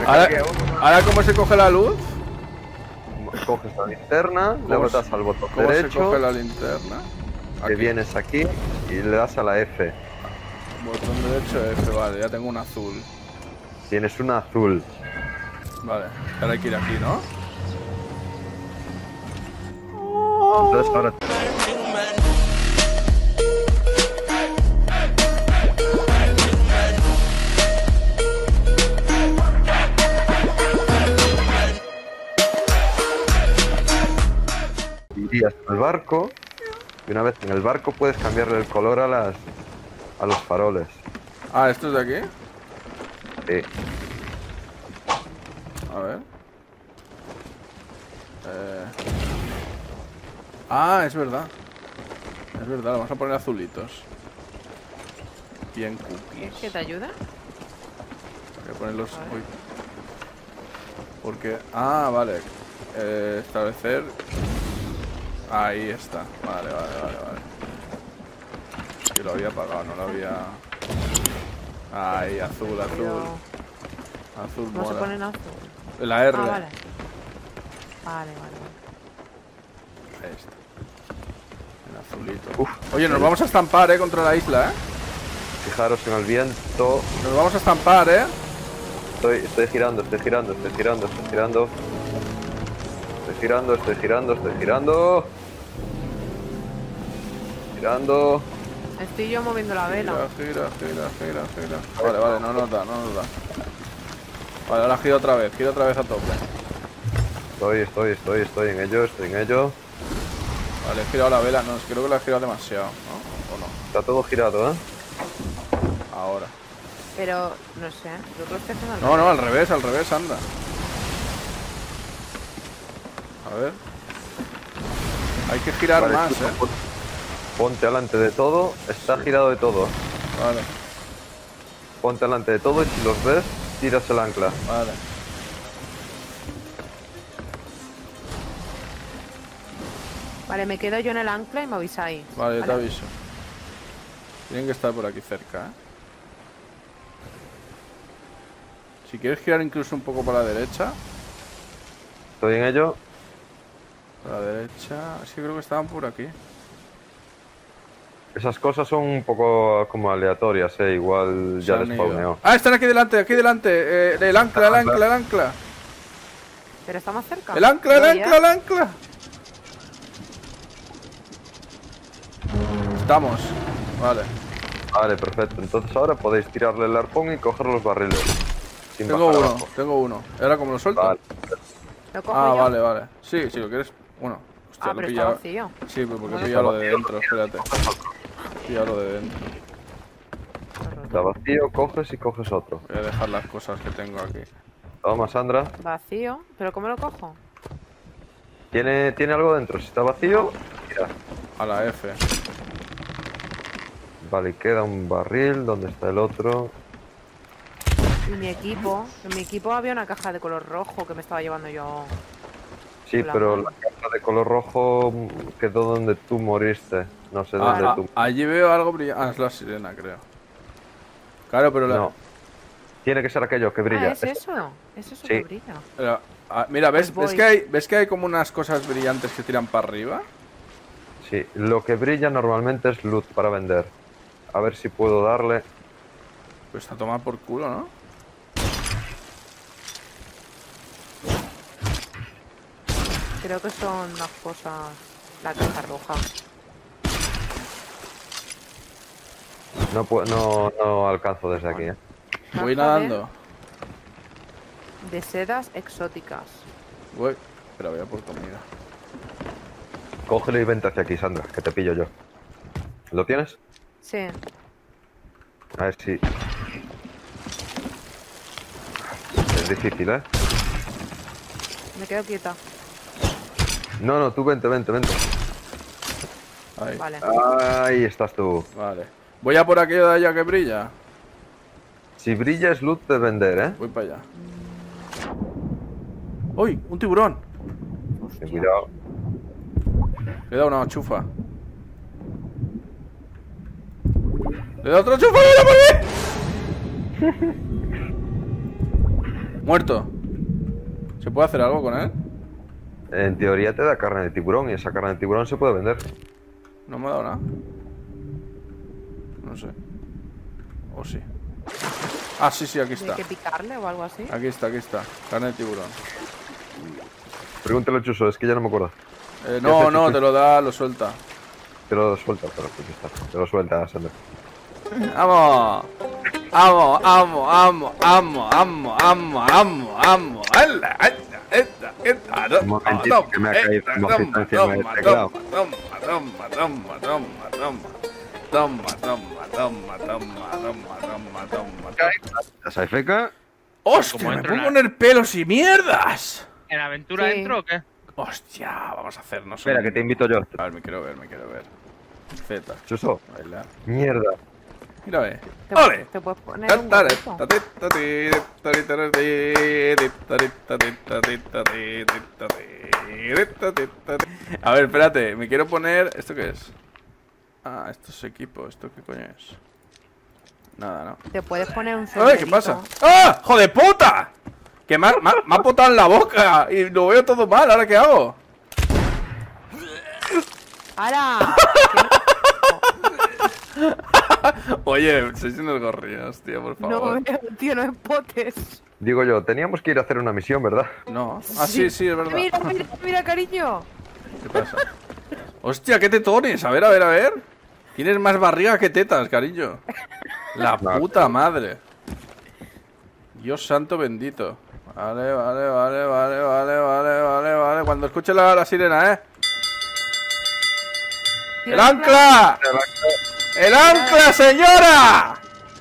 Ahora, ¿cómo se coge la luz? Coges la linterna, luego das al botón ¿Cómo derecho. se coge la linterna? Te vienes aquí y le das a la F. Botón derecho F, vale, ya tengo un azul. Tienes una azul. Vale, ahora hay que ir aquí, ¿no? Entonces ahora... irías al barco y una vez en el barco puedes cambiarle el color a los faroles. Ah, ¿esto es de aquí? Sí. A ver. Ah, es verdad. Es verdad, vamos a poner azulitos. Bien cookies. ¿Qué te ayuda? Voy a ponerlos... Uy. Porque... Ah, vale. Establecer... Ahí está. Vale. Que lo había apagado, no lo había... Ahí, azul. Azul ¿Cómo se mola. pone en azul? La R. Ah, vale. Vale. Ahí está. En azulito. Oye, nos vamos a estampar, contra la isla, Fijaros en el viento. Nos vamos a estampar, Estoy girando. Estoy girando. Estoy yo moviendo la vela. Gira. Vale, no nos da. Vale, ahora gira otra vez a tope. Estoy en ello. Vale, he girado la vela, no, creo que la he girado demasiado, ¿no? ¿O no? Está todo girado, Ahora. Pero, no sé, yo creo que estoy haciendo No, al revés, anda. A ver. Hay que girar vale, más, Ponte delante de todo, está girado de todo. Vale. Ponte delante de todo y si los ves, tiras el ancla. Vale. Vale, me quedo yo en el ancla y me avisáis. Vale, yo te aviso. Tienen que estar por aquí cerca, Si quieres girar incluso un poco para la derecha. Estoy en ello. Para la derecha... Sí, creo que estaban por aquí. Esas cosas son un poco como aleatorias, igual ya les spawneó. Ah, están aquí delante. El ancla. Pero está más cerca. El ancla. Estamos. Vale, perfecto. Entonces ahora podéis tirarle el arpón y coger los barriles. Tengo uno. ¿Ahora cómo lo suelto? Vale. ¿Lo cojo yo? Vale. Sí, si lo quieres... Bueno. Hostia, pero está vacío. Sí, pues porque he pillado lo de dentro, espérate. He pillado lo de dentro. Está vacío, coges y coges otro. Voy a dejar las cosas que tengo aquí. Toma, Sandra. Vacío. ¿Pero cómo lo cojo? ¿Tiene algo dentro? Si está vacío, mira. A la F. Vale, y queda un barril. ¿Dónde está el otro? Y mi equipo. En mi equipo había una caja de color rojo que me estaba llevando yo. Sí, pero la caja de color rojo quedó donde tú moriste. No sé dónde tú... Allí veo algo brillante. Es la sirena, creo. Claro, pero No. Tiene que ser aquello que brilla. ¿Es eso? ¿Es eso que brilla? Mira, ¿ves que hay como unas cosas brillantes que tiran para arriba? Sí, lo que brilla normalmente es loot para vender. A ver si puedo darle. Pues a tomar por culo, ¿no? Creo que son las cosas... La caja roja. No alcanzo desde aquí, Voy nadando. De sedas exóticas. Voy. Pero voy a por comida. Cógelo y vente hacia aquí, Sandra, que te pillo yo. ¿Lo tienes? Sí. A ver si... Es difícil, Me quedo quieta. No, tú vente. Ahí. Vale. Ahí estás tú. Vale. Voy a por aquello de allá que brilla. Si brilla es loot de vender, Voy para allá. ¡Uy! ¡Un tiburón! Cuidado. Le he dado una chufa. ¡Le he dado otra chufa! ¡Mira por ahí! Muerto. ¿Se puede hacer algo con él? En teoría te da carne de tiburón y esa carne de tiburón se puede vender. No me ha dado nada. No sé. O sí. Ah, sí, sí, aquí ¿Hay está. que picarle o algo así? Aquí está, aquí está. Carne de tiburón. Pregúntale a Chuso, es que ya no me acuerdo. No, no, te lo da, lo suelta. Te lo suelta, pero pues ya está. Te lo suelta, Sander. ¡Vamos! ¡Amo, amo, amo, amo, amo, amo, amo, amo! ¡Hala! ¡Esta! Un momentito que me ha caído un mojito encima del teclado. ¿Esa feca? ¡Hostia! Como ¡Me entro puedo en la- poner pelos y mierdas! ¿En aventura Sí. entro o qué? ¡Hostia! Vamos a hacernos Espera, que te invito yo. A ver, me quiero ver, me quiero ver. Z. Chuso, Bailar. mierda. Mira, ve. Te, ¡Ole! te puedes poner un gorrito. A ver, espérate, me quiero poner... ¿Esto qué es? Ah, esto es equipo, ¿esto qué coño es? Nada, no. Te puedes poner un ¡Ay, qué sombrerito. pasa! ¡Ah! ¡Hijo de puta! Que me ha potado en la boca y lo veo todo mal, ¿ahora qué hago? ¡Hala! Oye, sois unos gorrillos, tío, por No, favor. tío, no es potes. Digo yo, teníamos que ir a hacer una misión, ¿verdad? No. Ah, sí, sí, es verdad. Mira, mira, mira, cariño. ¿Qué pasa? Hostia, qué tetones. A ver, a ver, a ver. Tienes más barriga que tetas, cariño. La puta madre. Dios santo bendito. Vale, vale, vale, vale, vale, vale, vale, vale. Cuando escuche la sirena, ¿eh? ¡El ancla! ¡El ancla, señora!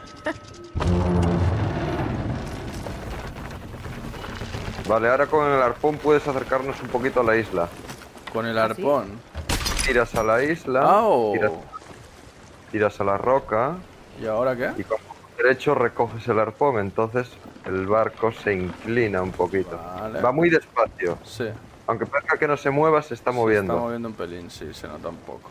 Vale, ahora con el arpón puedes acercarnos un poquito a la isla. Con el arpón. Tiras a la isla, ¡Au! tiras a la roca ¿Y ahora qué? y con derecho recoges el arpón, entonces el barco se inclina un poquito. Vale. Va muy despacio. Sí. Aunque parezca que no se mueva, se está moviendo. Se está moviendo un pelín, sí, se nota un poco.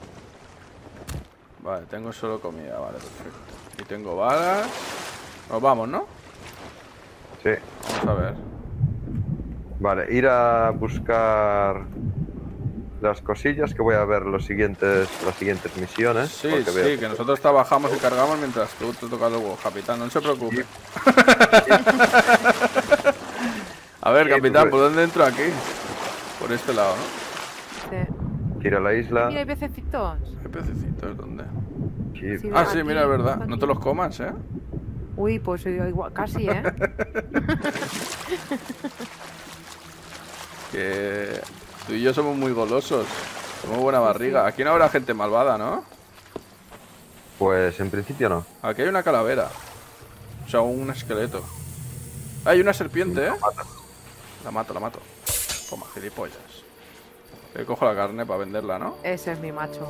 Vale, tengo solo comida, vale, perfecto. Y tengo balas. Nos vamos, ¿no? Sí. Vamos a ver. Vale, ir a buscar las cosillas que voy a ver las siguientes misiones. Sí, porque sí, veo que nosotros trabajamos y cargamos mientras tú te tocas los huevos, capitán, no se preocupe. A ver, Sí, capitán, pues, ¿por dónde entro aquí? Por este lado, ¿no? Sí. Tira a la isla. Mira, hay pececitos. ¿Qué pececitos? ¿Dónde? Sí. Sí. Ah, sí, aquí, mira, es verdad. aquí. No te los comas, ¿eh? Uy, pues igual, casi, ¿eh? Que tú y yo somos muy golosos. Somos buena barriga. Aquí no habrá gente malvada, ¿no? Pues en principio no. Aquí hay una calavera. O sea, un esqueleto. Hay una serpiente, ¿eh? La mato, la mato. Toma, gilipollas. Cojo la carne para venderla, ¿no? Ese es mi macho.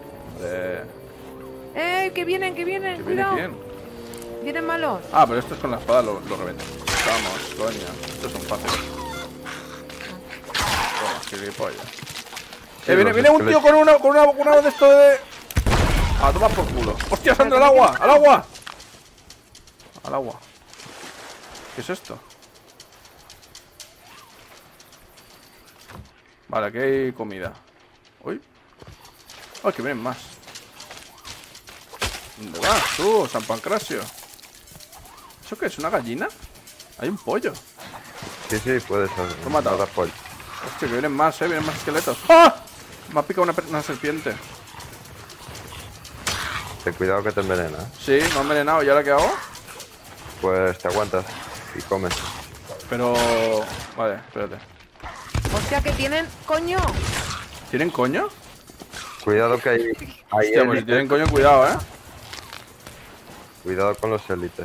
Que vienen, que vienen! ¿Que viene ¡Cuidado! quién? ¿Vienen malos? Ah, pero esto es con la espada, lo reventamos, coño. Estos son fáciles. Toma, gilipollas. Sí, Viene, los viene un tío esqueletos. con una de esto de... Ah, toma por culo. ¡Hostia, Sandra, al agua! ¡Al agua! Al agua. ¿Qué es esto? Vale, aquí hay comida. Uy. ¡Ay, que vienen más! ¿Dónde vas tú, San Pancracio? ¿Eso qué es? ¿Una gallina? Hay un pollo. Sí, sí, puedes Lo he matado. matar pollo. Hostia, que vienen más, vienen más esqueletos. ¡Ah! Me ha picado una serpiente. Ten cuidado que te envenena. ¿Eh? Sí, me ha envenenado. ¿Y ahora qué hago? Pues te aguantas y comes. Pero... Vale, espérate. Hostia, que tienen... ¡Coño! ¿Tienen coño? Cuidado que hay Hostia, pues si élites. tienen coño, cuidado, ¿eh? Cuidado con los élites.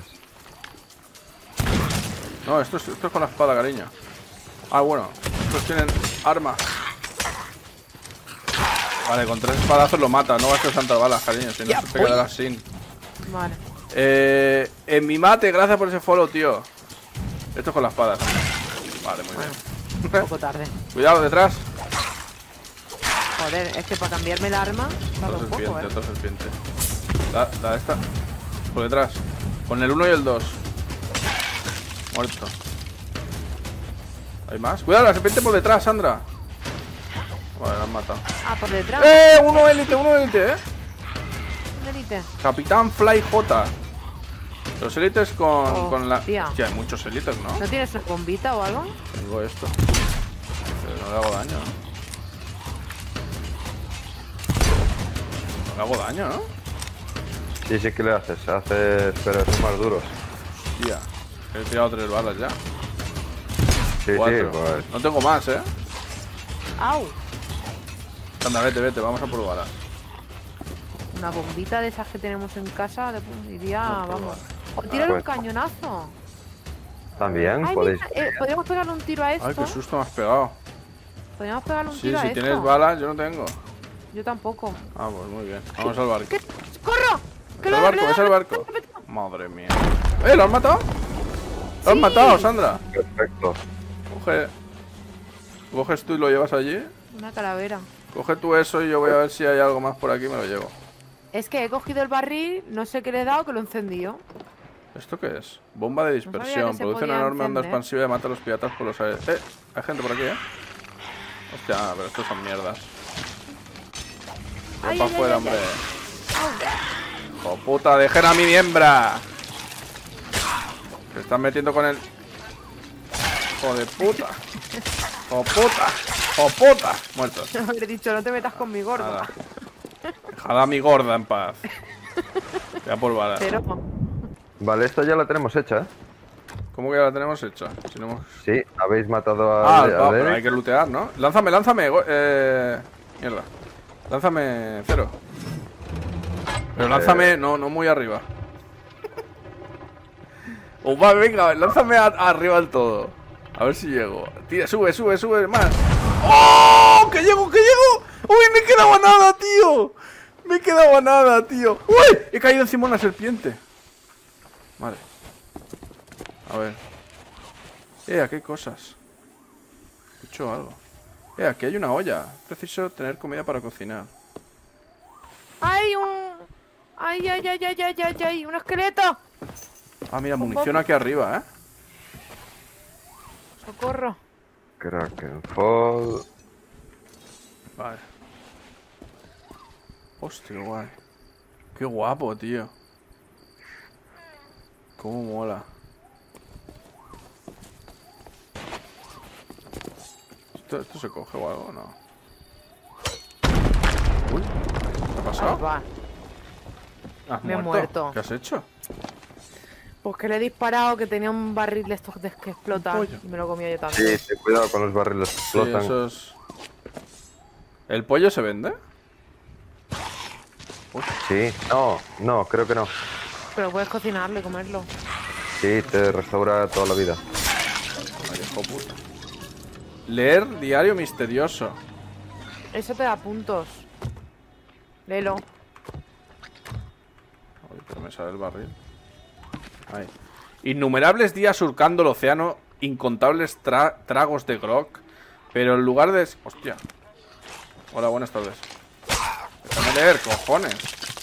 No, esto es con la espada, cariño. Ah, bueno. Estos tienen arma. Vale, con 3 espadazos lo mata. No gastes tantas balas, cariño. Si no, Ya, te quedarás sin. Vale. En mi mate, gracias por ese follow, tío. Esto es con la espada. Vale, muy Bueno, bien. un poco tarde. Cuidado, detrás. Joder, es que para cambiarme el arma... tarda Otra un poco, serpiente, ¿eh? otra serpiente. Da esta. Por detrás. Con el 1 y el 2. Muerto. ¿Hay más? Cuidado, la serpiente por detrás, Sandra. Vale, la han matado. Ah, por detrás. Uno élite, Un élite. Capitán Fly J. Los élites con la... Hostia. Hostia, hay muchos élites, ¿no? ¿No tienes una bombita o algo? Tengo esto. Pero no le hago daño, ¿no? No le hago daño, ¿no? Sí, sí que le haces, pero son más duros. Hostia. He tirado 3 balas ya. Sí, 4. sí, pues. No tengo más, ¿eh? ¡Au! Anda, vete, vamos a por balas. Una bombita de esas que tenemos en casa, iría, No, pero vamos. O tírale un pues. cañonazo. También Ay, podéis. mira, podríamos pegarle un tiro a esto. Ay, qué susto me has pegado. Podríamos pegarle un Sí, tiro a si esto. tienes balas, yo no tengo. Yo tampoco. Ah, pues muy bien. Vamos al barco. ¿Qué? ¡Corro! ¿Es el barco? ¿Es el barco? Madre mía. ¿Lo han matado? ¿Lo han matado, Sandra? Perfecto. Coges tú y lo llevas allí. Una calavera. Coge tú eso y yo voy a ver si hay algo más por aquí y me lo llevo. Es que he cogido el barril, no sé qué le he dado, que lo he encendido. ¿Esto qué es? Bomba de dispersión. se Produce una podía enorme onda encender. expansiva y mata a los piratas por los aires. Hay gente por aquí, Hostia, pero estos son mierdas. Ven Ay, para ay, afuera, ay, hombre. Au. ¡Hijo puta! ¡Dejen a mi miembra! Se están metiendo con el... ¡Hijo de puta! ¡Hijo puta! ¡Hijo puta! Muertos. No habré dicho, no te metas con mi gordo. Nada. Dejad a mi gorda en paz. Ya por balas. Pero Vale, esta ya la tenemos hecha, ¿eh? ¿Cómo que ya la tenemos hecha? Si no hemos... Sí, habéis matado a. Ah, pero hay que lootear, ¿no? Lánzame. Mierda. Lánzame 0. Pero lánzame, no muy arriba. Va, venga, lánzame arriba del todo. A ver si llego. Tira, sube, más. ¡Oh! ¡Que llego! ¡Uy, me quedaba nada, tío! ¡Uy! He caído encima de una serpiente. Vale. A ver. Aquí hay cosas. Escucho algo. Aquí hay una olla. Preciso tener comida para cocinar. ¡Ay, un esqueleto! Ah, mira, munición aquí arriba, ¡Socorro! Krakenfall. Vale. Hostia, guay. Qué guapo, tío. Cómo mola. ¿Esto se coge o algo? No. Uy, ¿qué ha pasado? Ahí va. ¿Has Me he muerto. ¿Qué has hecho? Pues que le he disparado, que tenía un barril de estos que explotan. pollo. Y me lo comía yo también. Sí, ten cuidado con los barriles que Sí, explotan. eso es... ¿El pollo se vende? Sí, no, creo que no. Pero puedes cocinarlo y comerlo. Sí, te restaura toda la vida. Ay, hijo puta. Leer diario misterioso. Eso te da puntos. Léelo. Ay, pero me sale el barril. Ahí. Innumerables días surcando el océano, incontables tragos de grog, pero en lugar de... Hostia. Hola, buenas tardes. Déjame leer, cojones.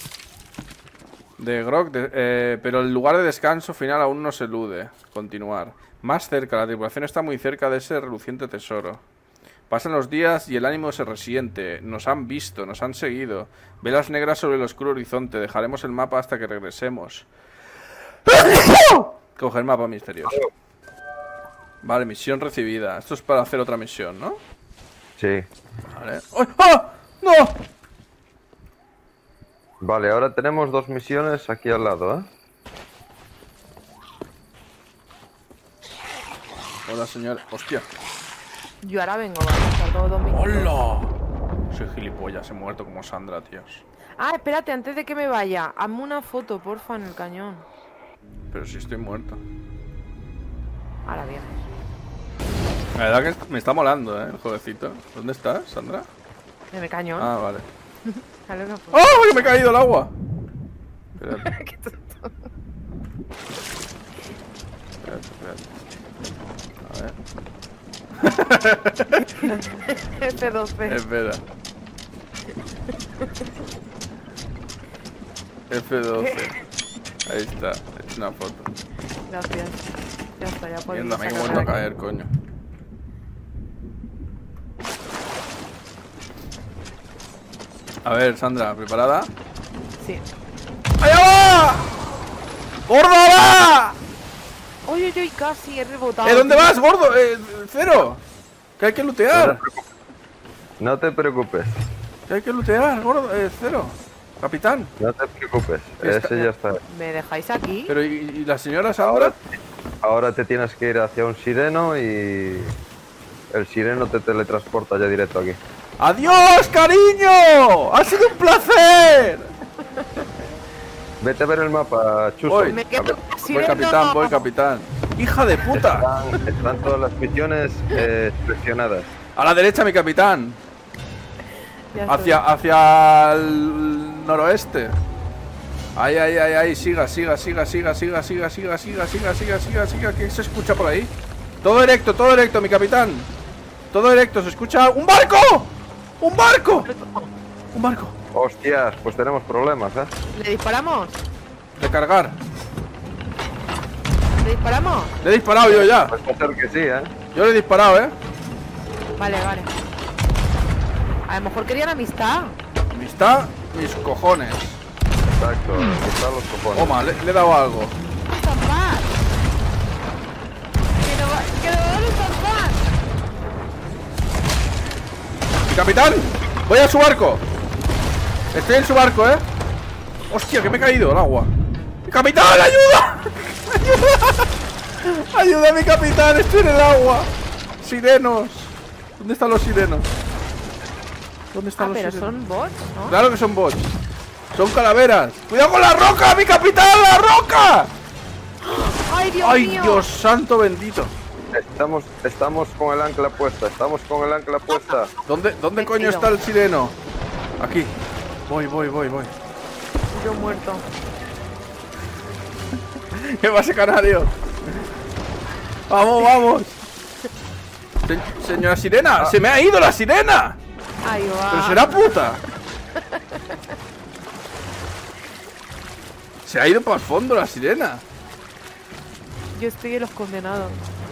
De grog, pero el lugar de descanso final aún no se elude. Continuar. Más cerca, la tripulación está muy cerca de ese reluciente tesoro. Pasan los días y el ánimo se resiente. Nos han visto, nos han seguido. Velas negras sobre el oscuro horizonte. Dejaremos el mapa hasta que regresemos. Coger mapa misterioso. Vale, misión recibida. Esto es para hacer otra misión, ¿no? Sí. Vale. ¡Oh! ¡Ah! ¡No! Vale, ahora tenemos 2 misiones aquí al lado, ¿eh? Hola, señor. ¡Hostia! Yo ahora vengo, vale. Tardo 2 minutos. ¡Hola! Soy gilipollas, he muerto como Sandra, tíos. Ah, espérate, antes de que me vaya, hazme una foto, porfa, en el cañón. Pero si estoy muerto. Ahora vienes. La verdad que me está molando, el jueguecito. ¿Dónde estás, Sandra? En el cañón. Ah, vale. Dale una foto. ¡Oh! ¡Que me he caído al agua! Espérate, Qué tonto. espérate. A ver. F12. Espera. F12. Ahí está. He hecho una foto. Gracias. Ya está, ya podemos Mierda, me he sacar vuelto a la- caer, coño. A ver, Sandra, ¿preparada? Sí. ¡Allá va! ¡Gordo, va! Uy, uy, uy, casi he rebotado. ¿Dónde vas, gordo? Cero. Que hay que lootear. No te preocupes. Que hay que lootear, gordo. Cero. Capitán. No te preocupes. Está- Ese ya está. ¿Me dejáis aquí? Pero, ¿y la señora Sandra? Ahora te tienes que ir hacia un sireno y el sireno te teletransporta ya directo aquí. ¡Adiós, cariño! ¡Ha sido un placer! Vete a ver el mapa, Chuso. Voy. Me quedo Voy, sireno. capitán, voy, capitán. ¡Hija de puta! Están todas las misiones seleccionadas. A la derecha, mi capitán. Ya estoy. Hacia el noroeste. Ahí, ahí, ahí, ahí. Siga, siga, siga, siga, siga, siga, siga, siga, siga, siga, siga, siga. ¿Qué se escucha por ahí? Todo directo, mi capitán. Todo directo, se escucha. ¡Un barco! ¡Un barco! ¡Un barco! Hostias, pues tenemos problemas, ¿eh? ¿Le disparamos? Recargar. ¿Le disparamos? Le he disparado yo ya. Pues puede ser que sí, ¿eh? Yo le he disparado, Vale, vale. A lo mejor querían amistad. Amistad, mis cojones. Exacto, están los cojones. Toma, le he dado algo. ¡Zampar! ¡Que no van a zampar! Mi capitán, voy a su barco. Estoy en su barco, Hostia, que me he caído al agua. ¡Mi capitán, ayuda! ¡Ayuda! ¡Ayuda, mi capitán! Estoy en el agua. Sirenos. ¿Dónde están los sirenos? ¿Dónde están los Pero sirenos? son bots, ¿no? Claro que son bots. Son calaveras. ¡Cuidado con la roca, mi capitán! ¡La roca! ¡Ay, Dios ¡Ay, mío! Dios santo bendito! Estamos con el ancla puesta, estamos con el ancla puesta. ¿Dónde coño está el sireno? Aquí. Voy. Yo muerto. ¿Qué pasa, canario? ¡Vamos! Señora sirena, ¡se me ha ido la sirena! Ahí va. ¡Pero será puta! Se ha ido para el fondo la sirena. Yo estoy en los condenados.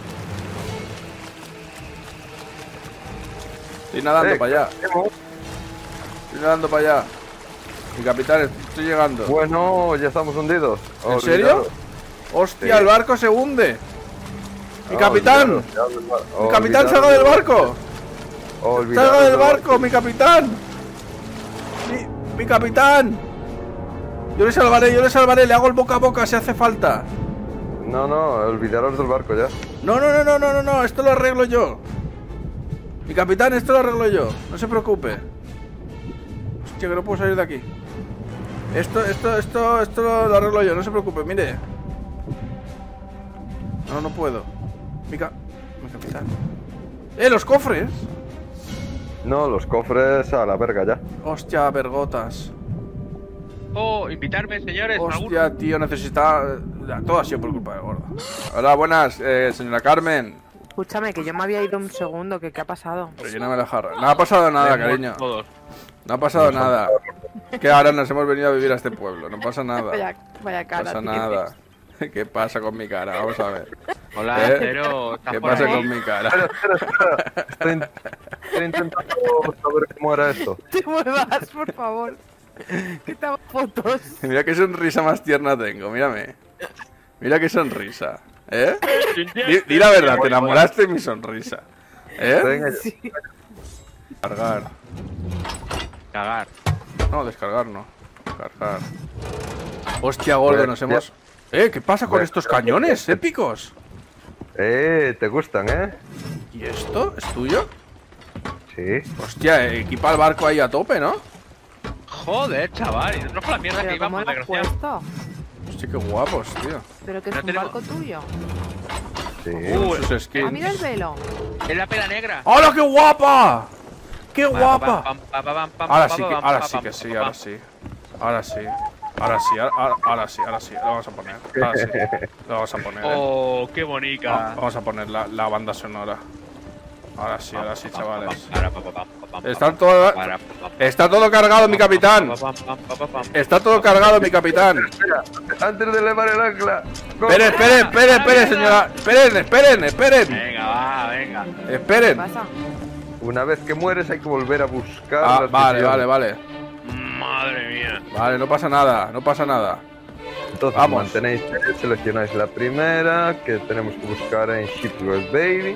Estoy nadando para allá. Estoy nadando para allá. Mi capitán, estoy llegando. Bueno, ya estamos hundidos. ¿En serio? ¡Hostia, Sí. el barco se hunde! ¡Mi capitán! ¡Mi capitán, salga del barco! ¡Salga del barco, mi capitán! ¡Mi capitán! Yo le salvaré, le hago el boca a boca si hace falta. No, olvidaros del barco ya. No, esto lo arreglo yo. Mi capitán, esto lo arreglo yo. No se preocupe. Hostia, que no puedo salir de aquí. Esto lo arreglo yo, no se preocupe, mire. No puedo. Mi capitán. ¡Los cofres! No, los cofres a la verga ya. Hostia, vergotas. Oh, invitarme, señores. Hostia, tío, necesitaba... Todo ha sido por culpa de gordo. Hola, buenas, señora Carmen. Escúchame, que yo me había ido un segundo. ¿Qué ha pasado? Relléname la jarra. No ha pasado nada, cariño. Todos. No ha pasado nada. Que ahora nos hemos venido a vivir a este pueblo. No pasa nada. Vaya No cara. pasa tienes. nada. ¿Qué pasa con mi cara? Vamos a ver. Hola, ¿Eh? Cero. ¿estás ¿Qué por pasa ahí? con mi cara? Estoy intentando saber cómo era esto. Te muevas, por favor. Que te hago fotos. Mira qué sonrisa más tierna tengo, mírame. Mira qué sonrisa. Di la verdad, te enamoraste de mi sonrisa. Venga, Sí. Cargar. Cagar. No, descargar no. Cargar. Hostia, gordo, nos hemos... ¿Qué pasa con estos cañones épicos? te gustan, ¿eh? ¿Y esto? ¿Es tuyo? Sí. Hostia, equipa el barco ahí a tope, ¿no? Joder, chaval. Y nosotros con la mierda que Pero ¿cómo íbamos, lo has desgraciado. puesto? Hostia, qué guapos, tío. Pero que es No un tenemos- barco tuyo. Sí. Sus skins. Ah, mira el velo. Es la pela negra. ¡Hola, qué guapa! ¡Qué guapa! Ahora Ahora sí que sí. Ahora sí. Ahora sí, lo vamos a poner. Ahora sí, lo vamos a poner. Oh, qué bonita. Vamos a poner la banda sonora. Ahora sí, chavales. Está todo cargado, mi capitán. Está todo cargado, mi capitán. Espera, antes de elevar el ancla. Esperen, señora. Esperen. Venga, va, venga. Esperen. ¿Qué pasa? Una vez que mueres hay que volver a buscar Ah, las vale. misiones. Madre mía. Vale, no pasa nada, no pasa nada. Entonces Vamos. mantenéis, seleccionáis la primera, que tenemos que buscar en Shipwreck Baby.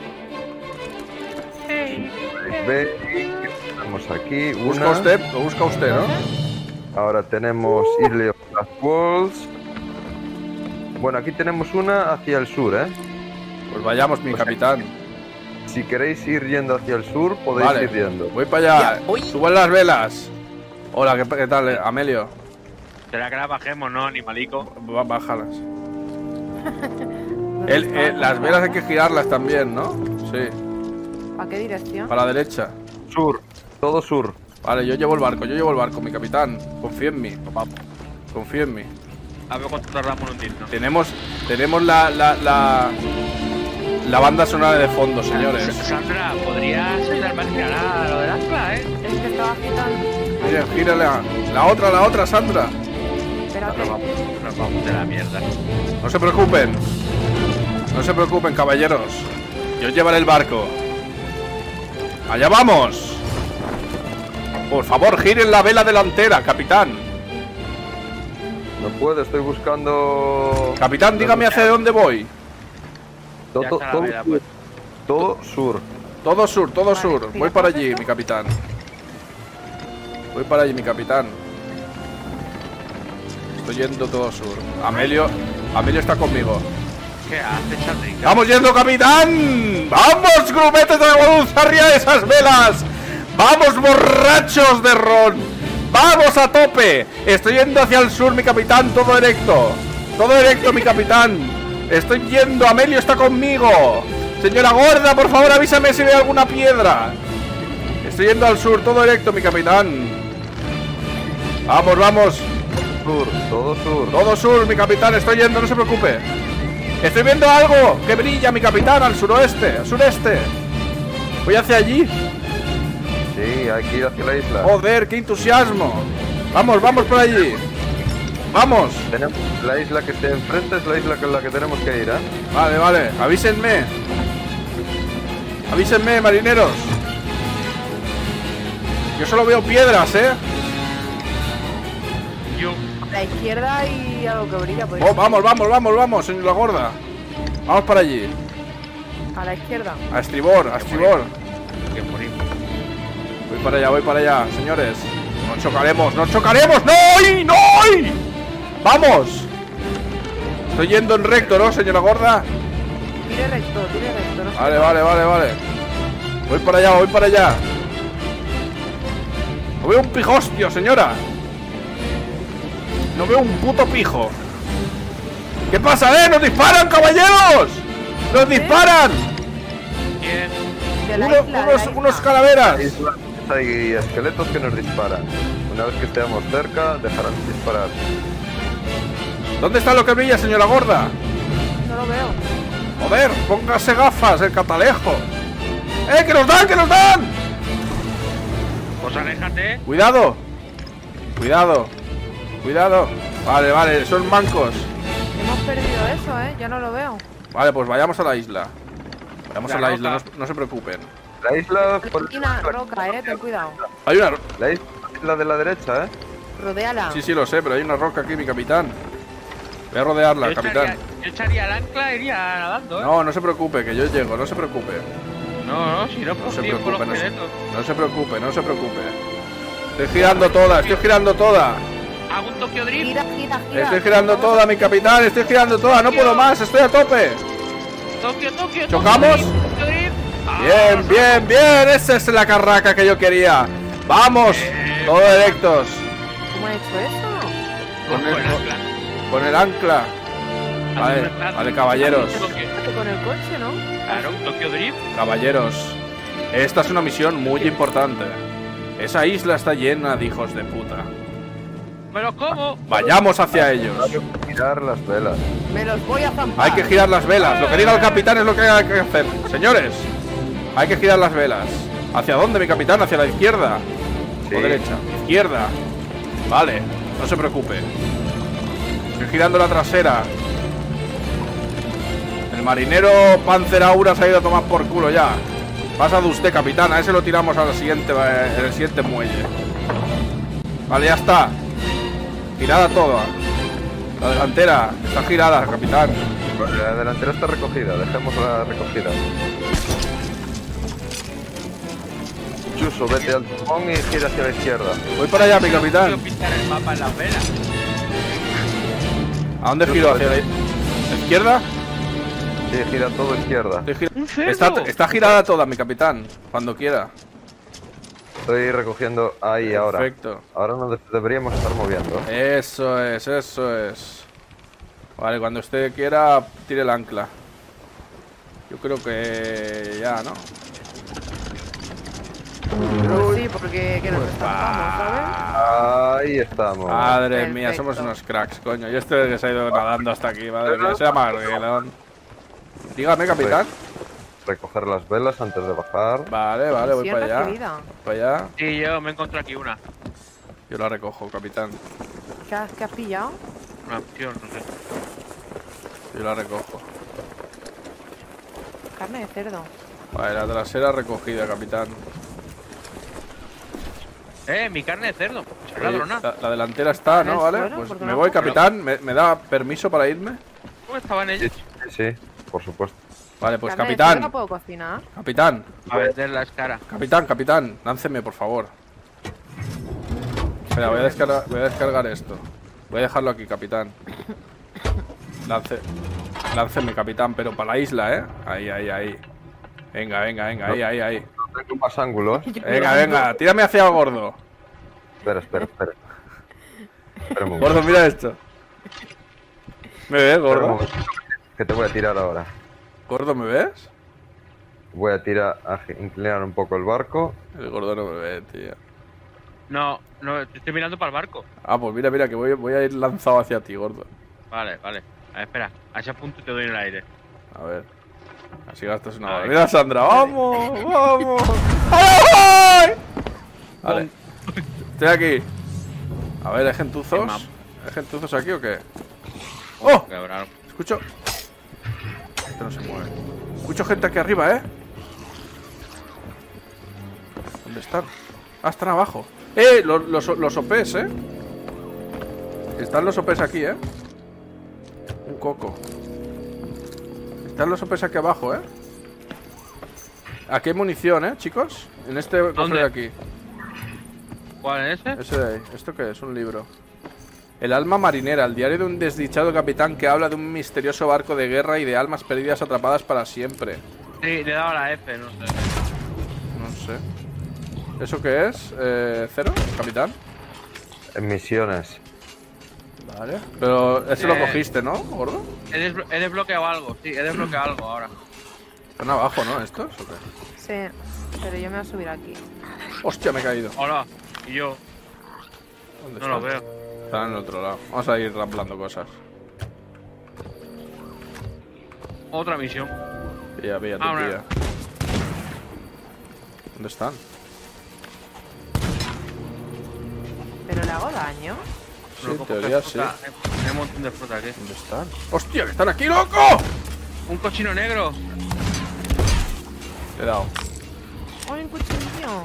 Baby, tenemos aquí Busca una. usted, lo busca usted, ¿no? Ahora tenemos Isle of Black Walls. Bueno, aquí tenemos una hacia el sur, ¿eh? Pues vayamos, mi capitán. Si queréis ir yendo hacia el sur, podéis Vale, ir yendo. voy para allá. Suban las velas. Hola, ¿qué tal, Amelio? ¿Será que la bajemos, no, animalico? Bájalas. Las velas hay que girarlas también, ¿no? Sí. ¿A qué dirección? Para la derecha. Sur, todo sur. Vale, yo llevo el barco, mi capitán. Confía en mí. Confía en mí. A ver cuánto tardamos en hundirnos. Tenemos la banda sonora de fondo, señores. Sandra, ¿podrías ayudarme a girar a lo del ancla, Es que estaba agitando. Mire, gírale. La otra, Sandra. Espérate. Nos vamos de la mierda. No se preocupen. No se preocupen, caballeros. Yo os llevaré el barco. ¡Allá vamos! Por favor, giren la vela delantera, capitán. No puedo, estoy buscando. Capitán, dígame hacia dónde voy. Todo, Ya está la todo, vela, pues. todo sur. Todo sur, todo Vale, sur. ¿sí Voy la para coges allí, tú? mi capitán. Voy para allí, mi capitán. Estoy yendo todo sur. Amelio está conmigo. ¿Qué haces, Sandrica? ¡Vamos yendo, capitán! ¡Vamos, grumetes de Guadalupe, arriba de esas velas! ¡Vamos, borrachos de ron! ¡Vamos a tope! Estoy yendo hacia el sur, mi capitán, todo erecto. Todo erecto, mi capitán. Estoy yendo, Amelio está conmigo. Señora gorda, por favor, avísame si ve alguna piedra. Estoy yendo al sur, todo erecto, mi capitán. Vamos, vamos. Sur, todo sur. Todo sur, mi capitán, estoy yendo, no se preocupe. Estoy viendo algo que brilla, mi capitán, al suroeste, al sureste. Voy hacia allí. Sí, hay que ir hacia la isla. Joder, qué entusiasmo. Vamos, vamos por allí. Vamos. Tenemos la isla que esté enfrente, es la isla con la que tenemos que ir, ¿eh? Vale, vale, avísenme. Avísenme, marineros. Yo solo veo piedras, Yo. A la izquierda y algo que brilla. Pues. Oh, vamos, señora gorda. Vamos para allí. A la izquierda. A estribor, a estribor. Que morimos. Voy para allá, señores. No chocaremos, no chocaremos. ¡No! ¡No! ¡Vamos! Estoy yendo en recto, ¿no, señora gorda? Tire recto, no sé. Vale. Voy para allá. No veo un pijostio, señora. No veo un puto pijo. ¿Qué pasa, ¡Nos disparan, caballeros! ¡Nos disparan! Bien. De la isla, de la isla. Unos calaveras. Isla, hay esqueletos que nos disparan. Una vez que estemos cerca, dejarán de disparar. ¿Dónde está lo que brilla, señora gorda? No lo veo. Joder, póngase gafas, el catalejo. ¡Que nos dan, que nos dan! Pues aléjate. Cuidado. Vale, son mancos. Hemos perdido eso, Ya no lo veo. Vale, pues vayamos a la isla. Vamos La a la isla, roca. no se preocupen. La isla. Hay una roca, ten cuidado. Hay una... La isla de la derecha, ¿eh? Rodéala. Sí, lo sé, pero hay una roca aquí, mi capitán. Voy a rodearla, capitán. Yo echaría el ancla e iría nadando, No se preocupe, que yo llego, no se preocupe. No, si no, No pues se tío, por los preocupe, esqueletos. no se preocupe. Estoy girando toda. Hago un Tokyo Drift. Gira. Estoy girando toda, mi capitán, estoy girando toda, no puedo más, estoy a tope. Tokio. ¿Chocamos? Tokyo Drift. Bien, esa es la carraca que yo quería. Vamos, todos erectos. ¿Cómo he hecho eso? Con el ancla. Vale, caballeros. Con el coche, ¿no? Claro, un Tokyo Drift. Caballeros, esta es una misión muy importante. Esa isla está llena de hijos de puta. Me los como. Vayamos hacia ellos. Girar las velas. Me los voy a zampar. Hay que girar las velas. Lo que diga el capitán es lo que hay que hacer. Señores, hay que girar las velas. ¿Hacia dónde, mi capitán? ¿Hacia la izquierda? Sí. ¿O derecha? Izquierda. Vale, no se preocupe. Estoy girando la trasera. El marinero Panzer Aura se ha ido a tomar por culo ya. Pasa de usted, capitán. A ese lo tiramos al siguiente, en el siguiente muelle. Vale, ya está. Girada toda. La delantera está girada, capitán. La delantera está recogida, dejémosla recogida. Chuso, vete al timón y gira hacia la izquierda. Voy para allá, mi Quiero capitán. pintar el mapa en las velas. ¿A dónde giro? ¿Hacia la izquierda? Sí, gira todo a izquierda. Estoy ¡Un cerdo! está girada toda, mi capitán. Cuando quiera. Estoy recogiendo ahí ahora. Perfecto. Ahora nos deberíamos estar moviendo. Eso es, eso es. Vale, cuando usted quiera, tire el ancla. Yo creo que ya, ¿no? Pues sí, porque que nos estampamos, ¿sabes? Ahí estamos. Madre mía, Perfecto. somos unos cracks, coño. Y este que se ha ido nadando hasta aquí, madre mía. Se llama Arguelón. Dígame, capitán. Recoger las velas antes de bajar. Vale, vale, voy Misión para allá. recibida. Para allá. Sí, yo me encontré aquí una. Yo la recojo, capitán. ¿Qué has pillado? Una opción, no sé. Yo la recojo. Carne de cerdo. Vale, la trasera recogida, capitán. Mi carne de cerdo. Es ladrona. La delantera está, ¿no? ¿En el Vale, suelo? pues ¿Por qué me no voy, coges? capitán. ¿Me da permiso para irme? ¿Cómo estaban ellos? Sí, por supuesto. Vale, pues Carne de cerdo capitán. no puedo cocinar. Capitán. A vender las caras. Capitán. Lánceme, por favor. Espera, voy a descargar esto. Voy a dejarlo aquí, capitán. Lánceme, capitán, pero para la isla, ¿eh? Ahí. Venga, ahí. No tengo más ángulos. Venga, tírame hacia el gordo. Espera. Espera un momento. Gordo, mira esto. ¿Me ves, Espera un gordo? momento, que te voy a tirar ahora. Gordo, ¿me ves? Voy a inclinar un poco el barco. El gordo no me ve, tío. No, te estoy mirando para el barco. Ah, pues mira, que voy a ir lanzado hacia ti, gordo. Vale. A ver, espera. A ese punto te doy en el aire. A ver. Así gastas una Ay. bala. Mira, Sandra, vamos. ¡Ay! Vale. Estoy aquí. A ver, ¿hay gentuzos? ¿Hay gentuzos aquí o qué? ¡Oh! Cabrón. Escucho. Este no se mueve. Escucho gente aquí arriba, ¿eh? ¿Dónde están? Ah, están abajo. Los OPs, ¿eh? Están los OPs aquí, ¿eh? Un coco. Están los OPs aquí abajo, ¿eh? Aquí hay munición, ¿eh, chicos? En este cofre ¿Dónde? de aquí. ¿Cuál es ese? Ese de ahí. ¿Esto qué es? Un libro. El alma marinera, el diario de un desdichado capitán que habla de un misterioso barco de guerra y de almas perdidas atrapadas para siempre. Sí, le he dado la F, no sé. No sé. ¿Eso qué es? ¿Cero, capitán? En misiones. Vale. Pero ese lo cogiste, ¿no, gordo? He desbloqueado algo, sí, he desbloqueado algo ahora. Están abajo, ¿no? ¿Estos o qué? Sí, pero yo me voy a subir aquí. ¡Hostia, me he caído! Hola, y yo, ¿Dónde no lo están? veo. Están en el otro lado. Vamos a ir ramplando cosas. Otra misión. Pilla, Ahora. pilla. ¿Dónde están? ¿Pero le hago daño? Sí, No en cojo teoría sí. fruta. Hay un montón de fruta aquí. ¿Dónde están? ¡Hostia, que están aquí, loco! Un cochino negro. Le he dado. ¡Ay, un cuchillo!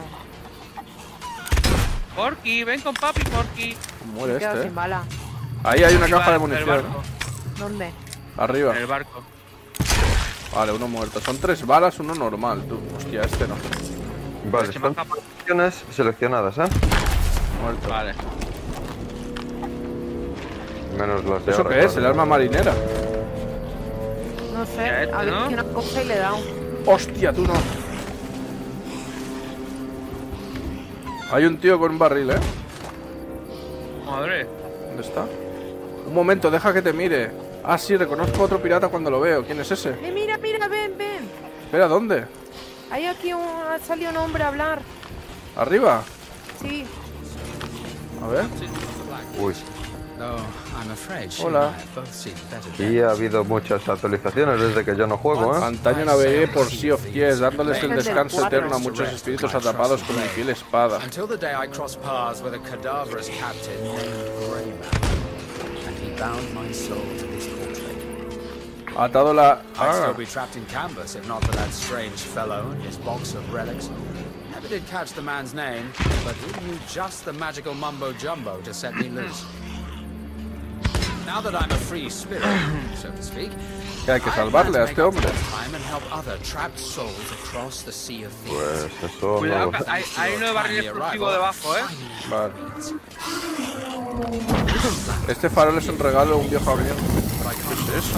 Porky, ven con papi, Porky. Muere Me quedo este, sin bala. Ahí hay una Arriba caja de del munición. barco, ¿Dónde? Arriba. En el barco. Vale, uno muerto. Son 3 balas, uno normal, tú. Hostia, este no. Vale, Es que me están escapa. misiones seleccionadas, ¿eh? Muerto. Vale. Menos las de ¿Eso ahora, qué es? claro. ¿El arma marinera? No sé. Ya este, Había ¿no? hecho una cosa y le he dado. ¡Hostia, tú no! Hay un tío con un barril, ¿eh? Madre. ¿Dónde está? Un momento, deja que te mire. Ah, sí, reconozco a otro pirata cuando lo veo. ¿Quién es ese? Mira, ven. Espera, ¿dónde? Hay aquí ha salido un hombre a hablar. ¿Arriba? Sí. A ver. Uy, Hola. y ha habido muchas actualizaciones desde que yo no juego, ¿eh? Antaño navegué por Sea of Tears, dándoles el Del descanso cuatro. eterno a muchos espíritus atrapados con mi fiel espada. Until the day I crossed paths with a cadaverous captain named Greyman, and he bound my soul to this portrait. Atado la... I'd Ah, still be trapped in canvas if not for that strange fellow and his box of relics. Never did catch the man's name, but he knew just the magical mumbo jumbo to set me loose. Now that I'm a free spirit, so to speak, Que hay que salvarle a este hombre. time and help other trapped souls across the sea of thieves. Pues eso Cuidado, no. que hay uno de barril explosivo debajo, Vale. Este farol es un regalo de un viejo amigo. ¿Qué es eso?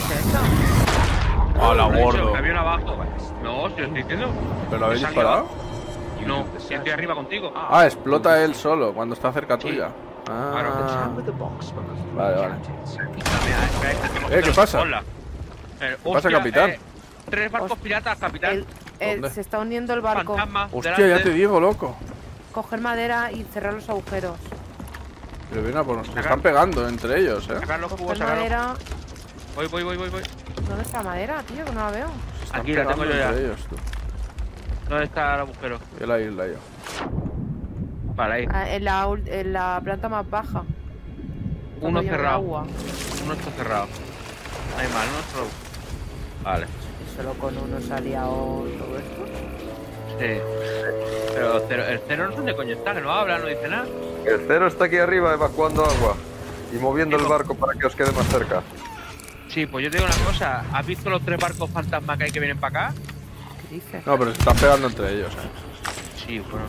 ¡Hala, gordo! Había uno abajo. No, si lo estoy diciendo. ¿Pero lo habéis ¿Te disparado? No, si estoy arriba contigo. Ah, explota él solo cuando está cerca tuya. Claro. Ah. Vale, vale. Mira, ¿qué pasa? Hola. pasa, capitán? 3 barcos piratas, capitán. ¿Dónde? Se está hundiendo el barco. Fantasma. Hostia, delante. ya te digo, loco. Coger madera y cerrar los agujeros. Pero viene a por nosotros. Se están pegando entre ellos, Sacar los cubos, Coger sacarlos. madera. Voy. ¿Dónde está la madera, tío? Que no la veo. Se están Aquí la tengo pegando yo ya. entre ellos, tú. ¿Dónde está el agujero? Voy a la isla yo. Vale, ahí. Ah, en la planta más baja. Uno Cuando lleva el cerrado. agua. Uno está cerrado. Hay mal, ¿no? Solo. Vale. ¿Y solo con uno salía todo esto? Sí. Pero el cero no sé dónde coño está, que no habla, no dice nada. El cero está aquí arriba evacuando agua y moviendo el Hijo. barco para que os quede más cerca. Sí, pues yo te digo una cosa. ¿Has visto los 3 barcos fantasma que hay que vienen para acá? ¿Qué dices? No, pero se están pegando entre ellos, Sí, bueno.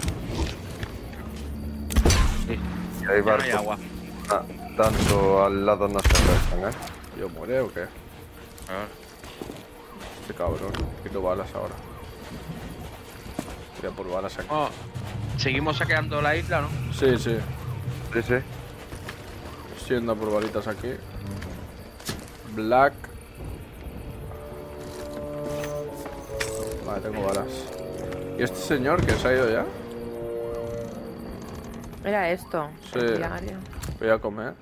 Sí, Y hay ya no hay barcos agua. tanto al lado no se restan, ¿Yo muere o qué? A ver. Este cabrón. Quito balas ahora. Voy a por balas aquí. Oh, seguimos saqueando la isla, ¿no? Sí, sí. Sí, sí. Estoy yendo a por balitas aquí. Black. Vale, tengo balas. ¿Y este señor que se ha ido ya? Era esto. Sí. el diario. Voy a comer.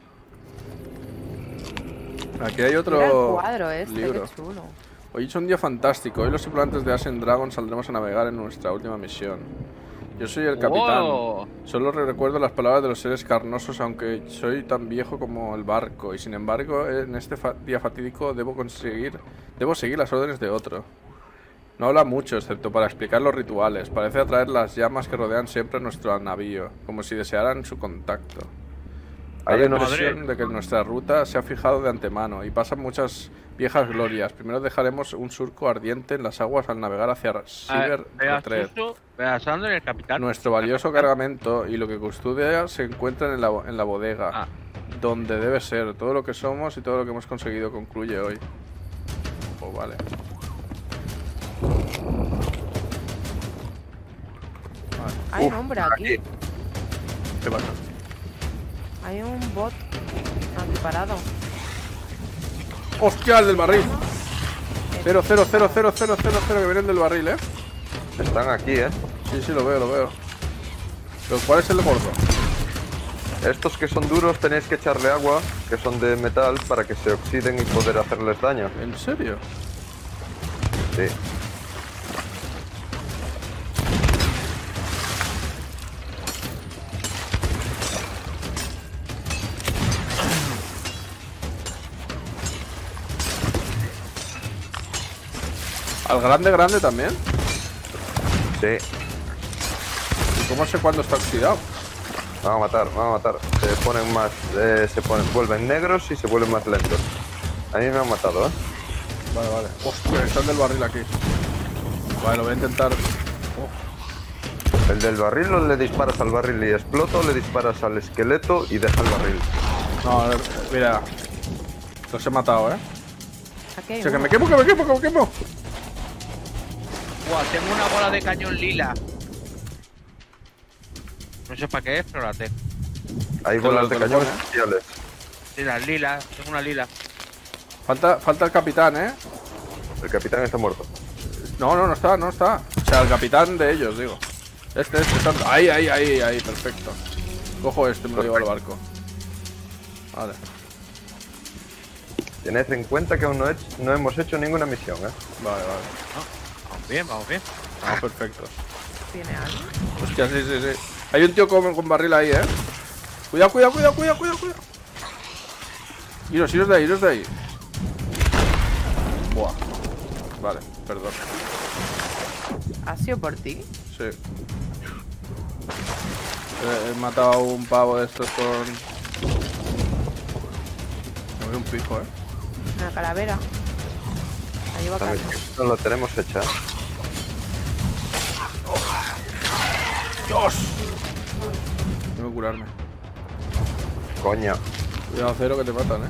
Aquí hay otro Mira el cuadro este, libro. qué chulo. Hoy es un día fantástico. Hoy los tripulantes de Ascent Dragon saldremos a navegar en nuestra última misión. Yo soy el capitán. ¡Oh! Solo recuerdo las palabras de los seres carnosos, aunque soy tan viejo como el barco. Y sin embargo, en este día fatídico debo seguir las órdenes de otro. No habla mucho, excepto para explicar los rituales. Parece atraer las llamas que rodean siempre nuestro navío, como si desearan su contacto. Hay Hay la unos- impresión de que nuestra ruta se ha fijado de antemano y pasan muchas viejas glorias. Primero dejaremos un surco ardiente en las aguas al navegar hacia Cyber Retreat. Veas Sandro y el capitán. Nuestro valioso cargamento y lo que custodia se encuentran en la bodega, Ah. donde debe ser. Todo lo que somos y todo lo que hemos conseguido concluye hoy. Pues vale. Hay un hombre aquí. ¿Qué pasa? Hay un bot antiparado. ¡Hostia, el del barril! 0, 0, 0, 0, 0, 0, 0, que vienen del barril, ¿eh? Están aquí, Sí, sí, lo veo, lo veo. ¿Pero cuál es el gordo? Estos que son duros tenéis que echarle agua, que son de metal, para que se oxiden y poder hacerles daño. ¿En serio? Sí. ¿Al grande también? Sí. ¿Y cómo sé cuándo está oxidado? Van a matar, van a matar. Se ponen más, vuelven negros y se vuelven más lentos. A mí me han matado, Vale, vale. Hostia, están del barril aquí. Vale, lo voy a intentar. El del barril o le disparas al barril y explota, o le disparas al esqueleto y deja el barril. No, a ver, mira. Los he matado, ¿eh? Aquí hay O sea, que uno. me quemo, que me quemo, que me quemo. Buah, tengo una bola de cañón lila. No sé para qué es, pero la tengo. Hay Te bolas lo de cañón pone. especiales. Sí, las lilas, tengo una lila. Falta el capitán, ¿eh? El capitán está muerto. No, no, no está, no está. O sea, el capitán de ellos, digo. Este, está... Ahí, perfecto. Cojo este, me lo llevo al barco. Vale. Tened en cuenta que aún no hemos hecho ninguna misión, Vale, vale. Vamos bien, vamos bien. Vamos perfectos. ¿Tiene algo? Hostia, sí, sí, sí. Hay un tío con barril ahí, ¿eh? Cuidado, cuidado, cuidado, cuidado, cuidado, cuidado. Iros de ahí, iros de ahí. Buah. Vale, perdón. ¿Ha sido por ti? Sí. He matado a un pavo de estos con... Me voy un pijo, Una calavera. La llevo a casa. También, no lo tenemos hecha. ¡Dios! Tengo que curarme. Coño. Cuidado, Cero, que te matan,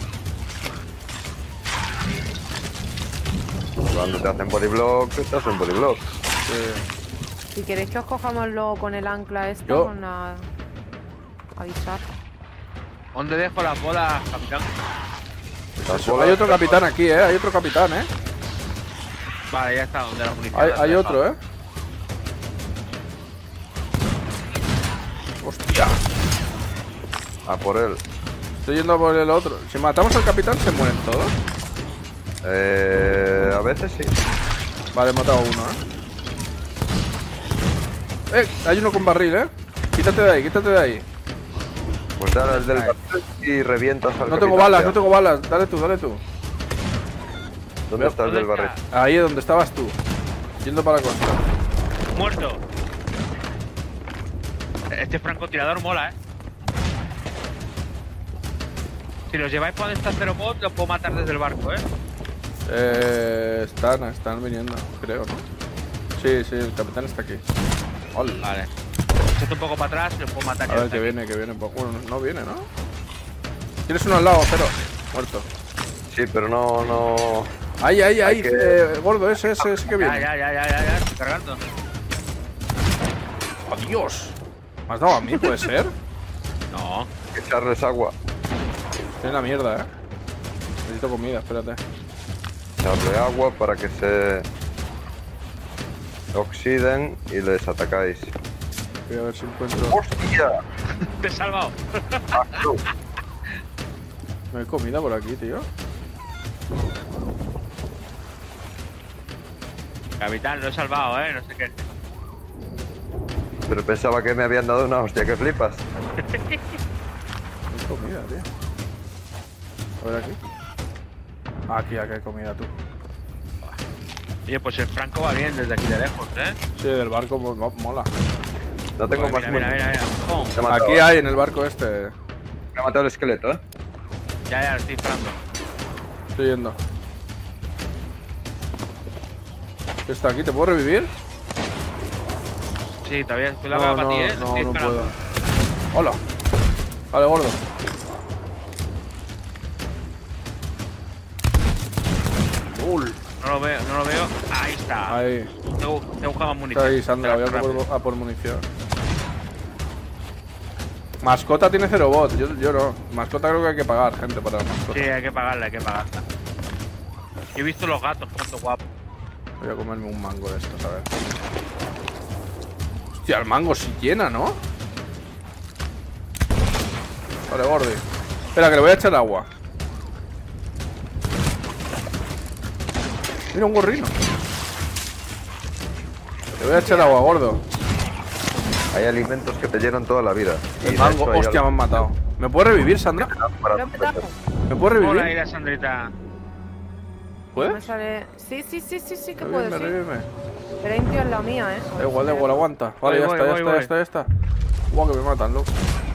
Cuando te hacen bodyblock, te hacen bodyblock. Si queréis que os cojamos luego con el ancla esta, Yo- con la... avisar. ¿Dónde dejo las bolas, capitán? Las Eso, bolas- hay otro capitán aquí, hay otro capitán, Vale, ya está, donde la munición. Hay, las hay he otro, dejado. Hostia, A por él. estoy yendo a por el otro. Si matamos al capitán, ¿se mueren todos? A veces sí. Vale, he matado a uno, hay uno con barril, Quítate de ahí, quítate de ahí. Pues dale al del barril y revientas al No tengo capitán, balas, ya. no tengo balas. Dale tú, dale tú. ¿Dónde está el ¿Dónde del barril? está? Ahí es donde estabas tú. Yendo para la costa. Muerto. Este francotirador mola, Si los lleváis por donde está Zero Bot, los puedo matar desde el barco, Están viniendo, creo, ¿no? Sí, el capitán está aquí. Hola. Vale. Esto un poco para atrás y los puedo matar. A ya ver, está que aquí. viene. Bueno, no viene, ¿no? Tienes uno al lado, Cero. Muerto. Sí, pero no... Ahí, que- gordo, ese que viene. Ya, estoy cargando. ¡Oh, Dios! ¿Me has dado a mí, puede ser? No. Hay que echarles agua. Estoy en la mierda, Necesito comida, espérate. Echarle agua para que se oxiden y les atacáis. Voy a ver si encuentro... ¡Hostia! Te he salvado. No hay comida por aquí, tío. Capitán, lo he salvado, no sé qué. Pero pensaba que me habían dado una hostia, que flipas. No hay comida, tío. A ver aquí. Aquí hay comida, tú. Oye, pues el Franco va bien desde aquí de lejos, Sí, del barco mola. No tengo Joder, más mira. Pum. Me ha matado, Aquí hay en el barco este. me ha matado el esqueleto, Ya, estoy disparando. Estoy yendo. ¿Qué está aquí? ¿Te puedo revivir? Sí, todavía estoy la para ti, no estoy puedo. esperando. Hola. Vale, gordo. No lo veo. Ahí está. Ahí. Tengo que buscar más Está munición. ahí, Sandra. Voy a por munición. Mascota tiene 0 bot. Yo no. Mascota creo que hay que pagar, gente, para la mascota. Sí, hay que pagarla. He visto los gatos, cuánto guapo. Voy a comerme un mango de estos, a ver. Hostia, el mango sí llena, ¿no? Vale, Gordi. Espera, que le voy a echar agua. Mira, un gorrino. Le voy a echar agua, gordo. Hay alimentos que te llenan toda la vida. Y El de mango, hecho hay hostia, me han matado. ¿Me puedes revivir, Sandra? para Lo he matado. ¿Me puedes Hola, revivir? la Sandrita. No me ¿Puedes? sale... Sí, que puedo, Revíveme, sí. revíveme. Pero hay un tío en la mía, Da igual, aguanta. Vale, Voy, ya está. Guau, que me matan, loco.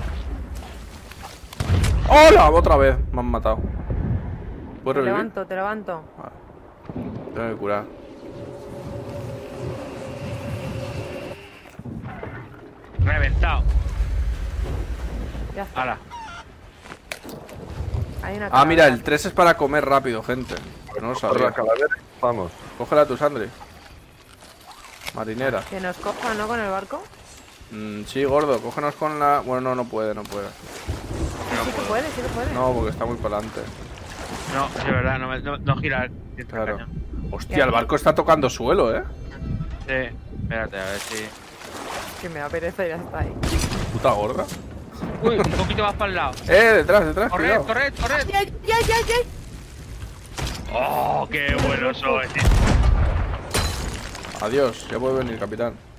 ¡Hola! Otra vez me han matado. ¿Puedes Te revivir? levanto. Tengo que curar. Reventado. Ya está. Hala. Hay una Ah, mira, calavera. el 3 es para comer rápido, gente. Que no lo por la sabía. calavera. Vamos. Cógela tú, Sandri. Marinera. Que nos coja, ¿no? Con el barco. Sí, gordo, cógenos con la... Bueno, no puede. Sí que puede. No, porque está muy para adelante. No, de verdad, no gira. Claro. Hostia, el barco está tocando suelo, ¿eh? Sí, espérate, a ver si. Que me da pereza ir hasta ahí. Puta gorda. Uy, un poquito más para el lado. Detrás, Corred, cuidado. corred. ¡Ay! Oh, qué bueno soy. Adiós, ya puede venir, capitán.